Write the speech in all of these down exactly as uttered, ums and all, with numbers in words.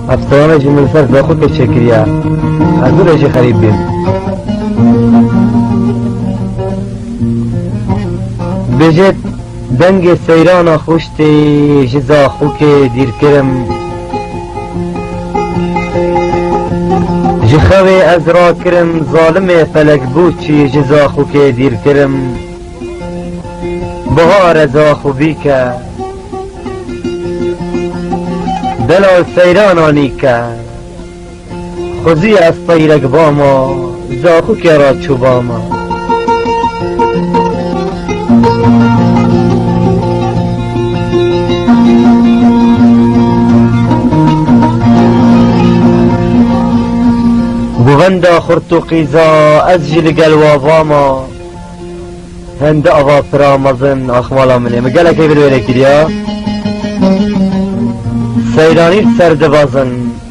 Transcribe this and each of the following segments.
افسانه جی من سر داخل که چکریه از دو رجی خریب بیم بجد دنگ سیران خوشتی جزا خوک دیر کرم جخوی از را کرم ظالم فلک بود چی جزا خوک دیر کرم بهار از خوبی که دلال سیرانانی که خوزی از طیرک باما زاخو که را چوباما گووندا خورتو قیزا از جل گلوا باما هند آوا پرامزن آخمالا منه مگله که بلویره کریا سیرانی سرد بازن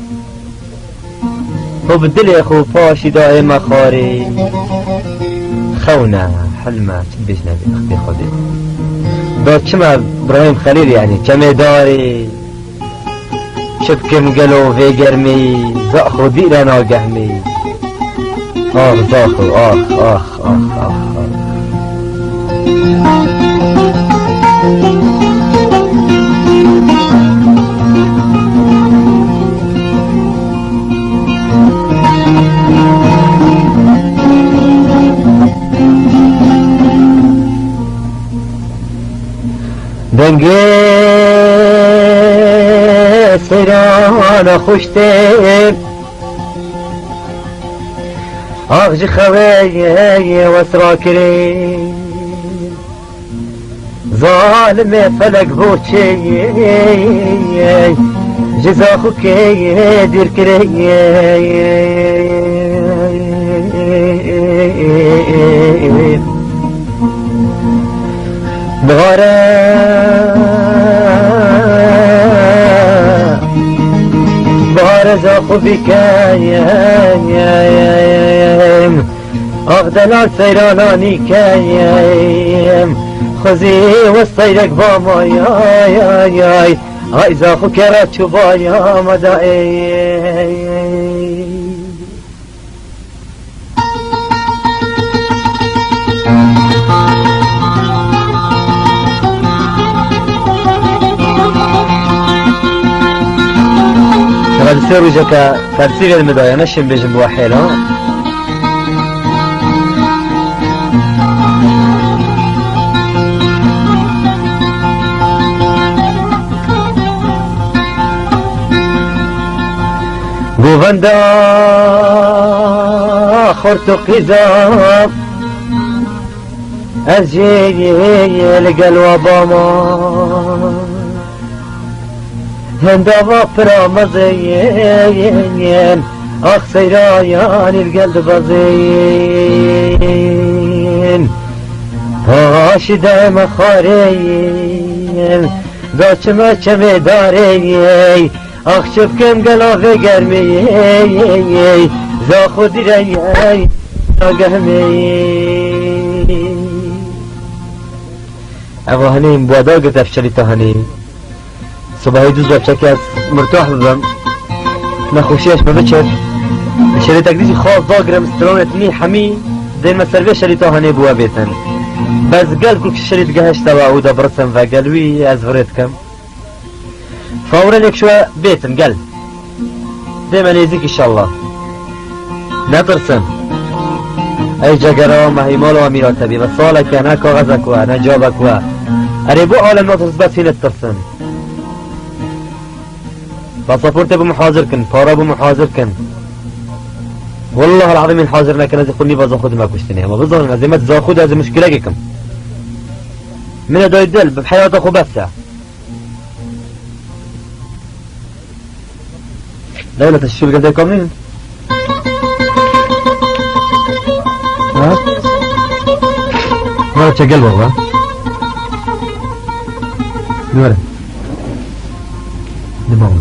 خب دل خو پاشی دائم خاری خونه حلمه چی بیش نبی اختی خودی دا چمه ابراهیم خلیل یعنی چمه داری شبکم گلو وی گرمی زاخو دیرن آگهمی آخ زاخو آخ آخ آخ آخ دنگه سیران خوشته آغج خواه وسرا کری ظالم فلک بوچه جزا خو که دیر کری بغاره بغاره زا خوبی کیم آخ دلال سیرانانی کیم خوزی و سیرک با ما یای یای یای آی زا خو کرا چوبا یا مدائی سير وجهك ترتيب المدايا نشم بجنب وحيلا گووندا خورتو قیزاب از جیل گلو باما هندوا فرامزين اخ سيرايان القلب بزين هاش دايما خارين قاش ما چمي داري اخ شفكم قلافي قرمي زاخو ديري قهمي ابو هنيم بوادا قلت افشلي تهني صباحی دوز بچه که از مرتاح ببم نخوشیش ببچد شریط اگریزی خواست داگرم استرانت می حمی دین مسروی شریطا هنه بوا بیتن بس گل کل که شریط گهشت و عودا برسم و گلوی از ورد کم فورا یک شوه بیتن گل دیمه نیزیک انشالله نترسم ای جگره و مهیمال و امیراتبی و سالک نه کاغذک و نه جابک و اری بو عالم نترس بس فی نترسم باسبورت ابو محاضر كن بارا ابو محاضر كن والله العظيم الحاضر لكن لازم يقول لي بزاخد ما كشتني ما بظن لازم ما تزاخد هذه مشكله لكم من هذا يدل بحياته اخو بس دولة الشبكة زي كاملين ها ما تشغل بابا نورا دماغ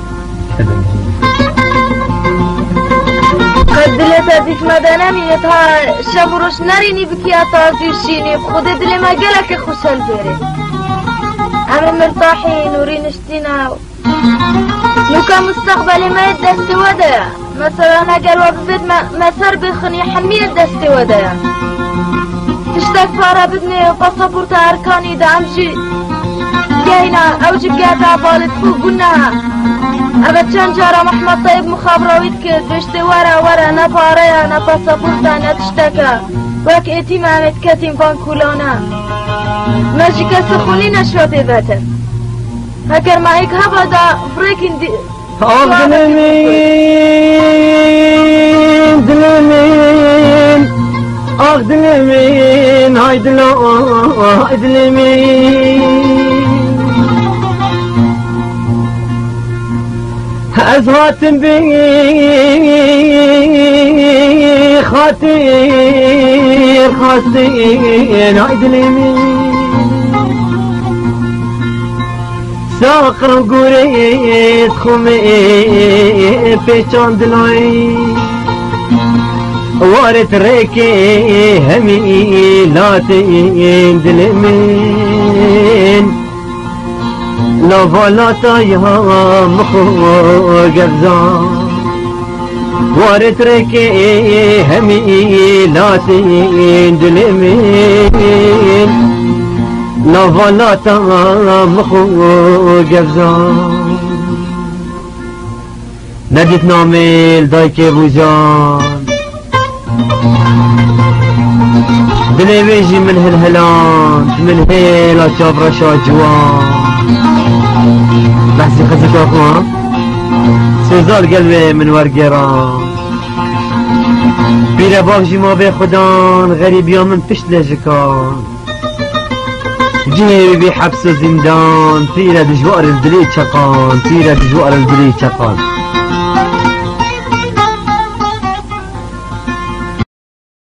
دلت ازش مدنه میره تا شب و روش نرینی بکی اطازی و شینی خود دل ما گلک خوشن بیره همه مرتاحین و رینشتینا نوكا مستقبلي ما يدست ودايا مثلا اگر وبفيد مسار بخني حمية دست ودايا تشتاك فارا بدني باسبورت اركاني دا امشي جاينا او جبقاتا بالد فوق قلناها اما چند جارا محمد طيب مخابراويت كد بشتي ورا ورا نا باريا نا باسبورتا نا تشتاكا وك اتيم عمد كتيم بانكولانا ماشي كسخوني نشوى بيباتا هكر معيك هبا دا فريكين دي آخ دلمين دلمين آخ دلمين هاي دلو هاي دلمين أزهاتم بي خاطر خاطين هاي دلمين ساقر وقريت خمي بيشان دلوي وارت ريكي همي لاتين دلمين لا فالاتا يا مخو قبزان وارت ريكي همي لاتين دلمين لا فالاتا مخو قبزان نديت نعمل دايكي بوزان بلي بيجي من هالهلان من هيلا شابرا شاجوان بحسي خزك اخوان سوزال قلبي من ورقران بيرا باغجي ما بي خدان غريب يوم من فشت لجكان جيبي بي حبس زندان بيرا دجوار الدليل شقان بيرا دجوار الدليل شقان